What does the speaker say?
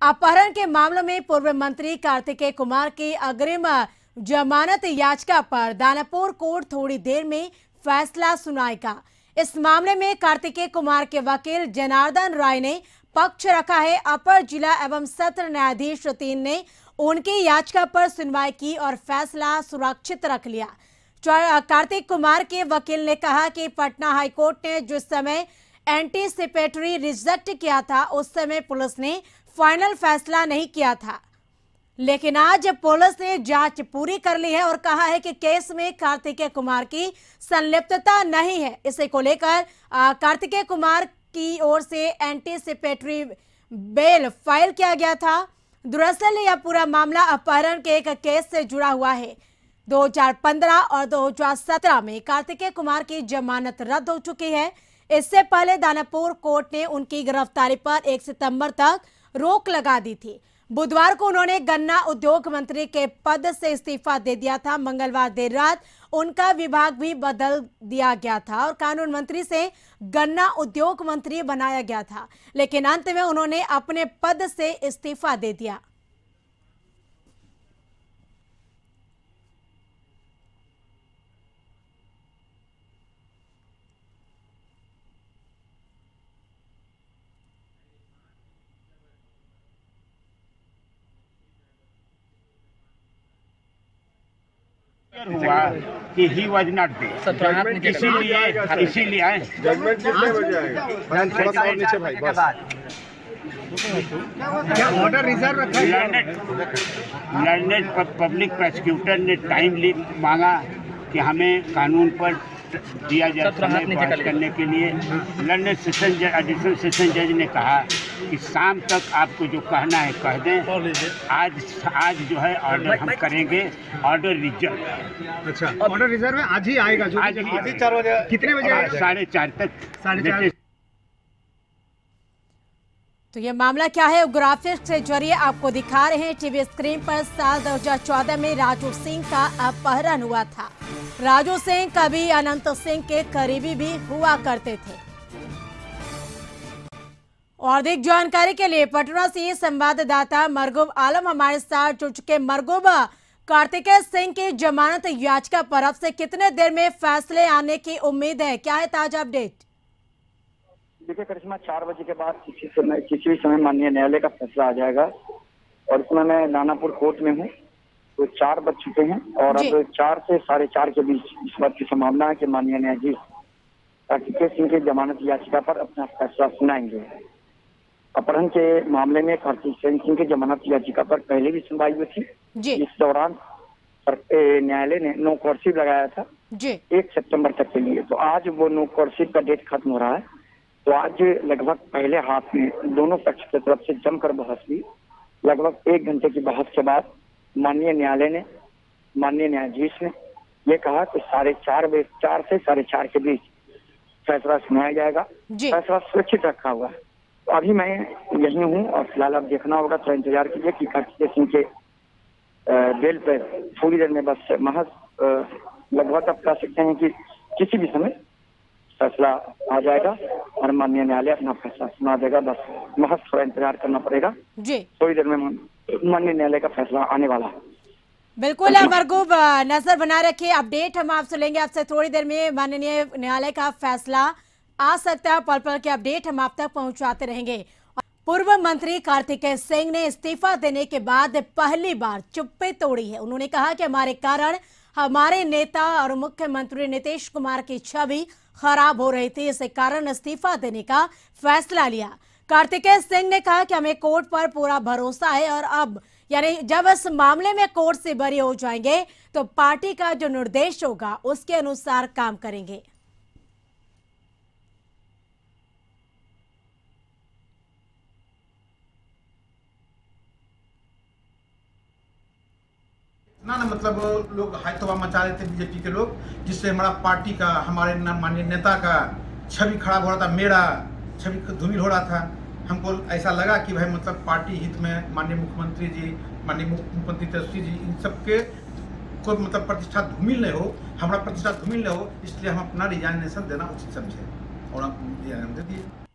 अपहरण के मामले में पूर्व मंत्री कार्तिकेय कुमार की अग्रिम जमानत याचिका पर दानापुर कोर्ट थोड़ी देर में फैसला सुनाएगा। इस मामले में कार्तिकेय कुमार के वकील जनार्दन राय ने पक्ष रखा है। अपर जिला एवं सत्र न्यायाधीश 3 ने उनकी याचिका पर सुनवाई की और फैसला सुरक्षित रख लिया। कार्तिक कुमार के वकील ने कहा कि पटना हाईकोर्ट ने जिस समय एंटीसिपेटरी रिजेक्ट किया था उस समय पुलिस ने फाइनल फैसला नहीं किया था, लेकिन आज पुलिस ने जांच पूरी कर ली है और कहा है कि केस में कार्तिकेय कुमार की संलिप्तता नहीं है। इसे को लेकर कार्तिकेय कुमार की ओर से एंटीसिपेटरी बेल फाइल किया गया था। दरअसल यह पूरा मामला अपहरण के एक केस से जुड़ा हुआ है। 2015 और 2017 में कार्तिकेय कुमार की जमानत रद्द हो चुकी है। इससे पहले दानापुर कोर्ट ने उनकी गिरफ्तारी पर 1 सितंबर तक रोक लगा दी थी। बुधवार को उन्होंने गन्ना उद्योग मंत्री के पद से इस्तीफा दे दिया था। मंगलवार देर रात उनका विभाग भी बदल दिया गया था और कानून मंत्री से गन्ना उद्योग मंत्री बनाया गया था, लेकिन अंत में उन्होंने अपने पद से इस्तीफा दे दिया। हुआ कि ही वॉज नॉट देयर, इसीलिए जजमेंट कितने बजे आएगा? थोड़ा और नीचे भाई, बस क्या ऑर्डर रिजर्व रखा है? लर्नेड पब्लिक प्रोसिक्यूटर ने टाइम मांगा कि हमें कानून पर दिया जाए बहस करने के लिए। लर्नेड एडिशनल सेशन जज ने कहा कि शाम तक आपको जो कहना है कह दें। आज जो है ऑर्डर हम करेंगे, ऑर्डर रिजर्व। अच्छा, ऑर्डर रिजर्व है, आज ही आएगा? जो आज ही 4 बजे। कितने बजे? 4:30 तक। 4:30। तो ये मामला क्या है, ग्राफिक्स के जरिए आपको दिखा रहे हैं टीवी स्क्रीन पर। साल 2014 में राजू सिंह का अपहरण हुआ था। राजू सिंह कभी अनंत सिंह के करीबी भी हुआ करते थे। और अधिक जानकारी के लिए पटना से संवाददाता मरगूब आलम हमारे साथ जुड़ चुके। मरगूब, कार्तिकेय सिंह की जमानत याचिका पर अब से कितने देर में फैसले आने की उम्मीद है? क्या है ताजा अपडेट? देखिए करिश्मा, 4 बजे के बाद किसी भी समय माननीय न्यायालय का फैसला आ जाएगा और इसमें मैं दानापुर कोर्ट में हूँ। तो 4 बज चुके हैं और अब 4 से 4:30 के बीच इस बात की संभावना है कि माननीय न्यायाधीश कार्तिकेय सिंह की जमानत याचिका पर अपना फैसला सुनाएंगे। अपहरण के मामले में कार्तिकेय सिंह की जमानत याचिका पर पहले भी सुनवाई हुई थी। इस दौरान न्यायालय ने नो कॉर्सिव लगाया था 1 सितंबर तक के लिए। तो आज वो नो कॉर्सिव का डेट खत्म हो रहा है। तो आज लगभग पहले हाथ में दोनों पक्ष की तरफ से जमकर बहस हुई। लगभग 1 घंटे की बहस के बाद माननीय न्यायाधीश ने ये कहा कि 4 से 4:30 के बीच फैसला सुनाया जाएगा। फैसला सुरक्षित रखा हुआ है। तो अभी मैं यही हूँ और फिलहाल अब देखना होगा, थोड़ा इंतजार कीजिए कि कार्तिकेय सिंह के बेल पर थोड़ी देर में बस महज लगभग आप कह सकते हैं कि किसी भी समय फैसला आ जाएगा और माननीय न्यायालय अपना फैसला सुना देगा। बस महज थोड़ा इंतजार करना पड़ेगा। थोड़ी देर में माननीय न्यायालय का फैसला आने वाला है। बिल्कुल मरगूब, नजर बना रखिए। अपडेट हम आपसे लेंगे। आपसे थोड़ी देर में माननीय न्यायालय का फैसला आ सकता है। पल पल के अपडेट हम आप तक पहुंचाते रहेंगे। पूर्व मंत्री कार्तिकेय सिंह ने इस्तीफा देने के बाद पहली बार चुप्पी तोड़ी है। उन्होंने कहा कि हमारे कारण हमारे नेता और मुख्यमंत्री नीतीश कुमार की छवि खराब हो रही थी, इसी कारण इस्तीफा देने का फैसला लिया। कार्तिकेय सिंह ने कहा कि हमें कोर्ट पर पूरा भरोसा है और अब यानी जब इस मामले में कोर्ट से बरी हो जाएंगे तो पार्टी का जो निर्देश होगा उसके अनुसार काम करेंगे। ना मतलब लोग हाथवा मचा रहे थे बीजेपी के लोग, जिससे हमारा पार्टी का, हमारे माननीय नेता का छवि खराब हो रहा था, मेरा छवि धूमिल हो रहा था। हमको ऐसा लगा कि भाई मतलब पार्टी हित में माननीय मुख्यमंत्री जी, माननीय मुख्यमंत्री तेजस्वी जी, इन सबके कोई मतलब प्रतिष्ठा धूमिल नहीं हो, हमारा प्रतिष्ठा धूमिल नहीं हो, इसलिए हम अपना रिजाइनेशन देना उचित समझे और हम रिजाइन दे दिए।